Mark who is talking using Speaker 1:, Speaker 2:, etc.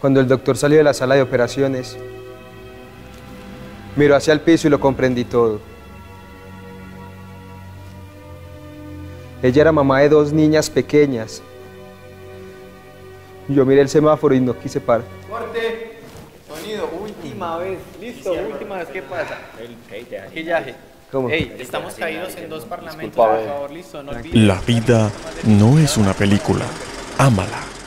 Speaker 1: Cuando el doctor salió de la sala de operaciones, miró hacia el piso y lo comprendí todo. Ella era mamá de 2 niñas pequeñas. Yo miré el semáforo y no quise parar.
Speaker 2: ¡Corte! Sonido, última vez. Listo, última vez. ¿Qué pasa? El viaje.
Speaker 1: ¿Cómo?
Speaker 2: Hey, estamos caídos en 2 parlamentos, por favor, listo. No olvides.
Speaker 3: La vida no es una película. Ámala.